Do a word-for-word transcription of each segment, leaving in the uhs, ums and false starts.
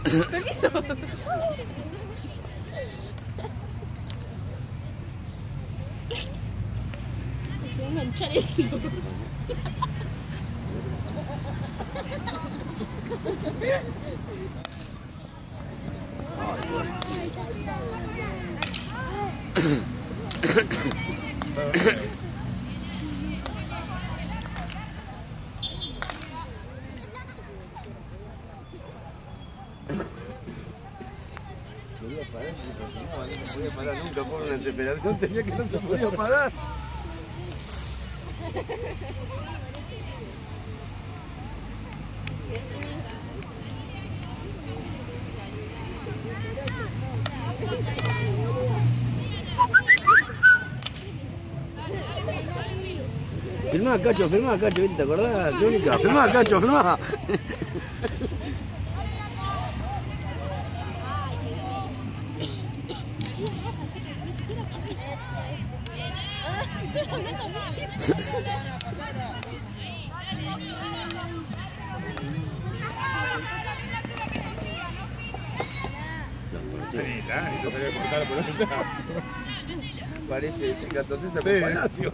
Permiso. Se va a enganchar esto. Quería parar, no, no se podía parar nunca por una desesperación, tenía que no se podía parar. Filmá, Cacho, filmá, Cacho, ¿te acordás? Crónica, filmá, Cacho, filmá. Ahí está, esto se había cortado por la mitad. Parece ese catocista Sí. con Palacio.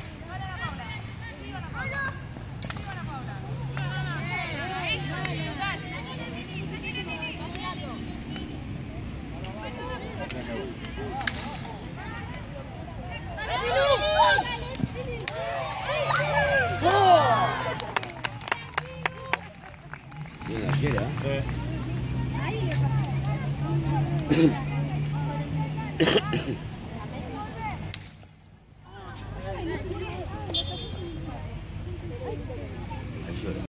¿Quién la quiere? ¿Eh? Ahí llora.